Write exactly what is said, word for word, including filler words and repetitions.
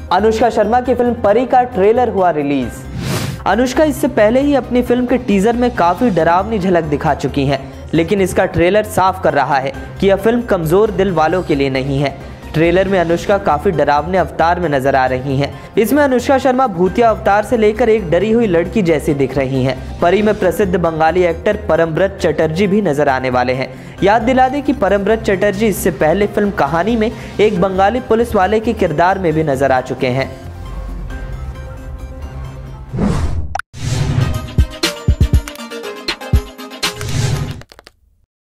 अनुष्का शर्मा की फिल्म परी का ट्रेलर हुआ रिलीज। अनुष्का इससे पहले ही अपनी फिल्म के टीजर में काफी डरावनी झलक दिखा चुकी हैं, लेकिन इसका ट्रेलर साफ कर रहा है कि यह फिल्म कमजोर दिल वालों के लिए नहीं है। ट्रेलर में अनुष्का काफी डरावने अवतार में नजर आ रही हैं। इसमें अनुष्का शर्मा भूतिया अवतार से लेकर एक डरी हुई लड़की जैसी दिख रही हैं। परी में प्रसिद्ध बंगाली एक्टर परमब्रत चटर्जी भी नजर आने वाले हैं। याद दिला दें कि परमब्रत चटर्जी इससे पहले फिल्म कहानी में एक बंगाली पुलिस वाले के किरदार में भी नजर आ चुके हैं।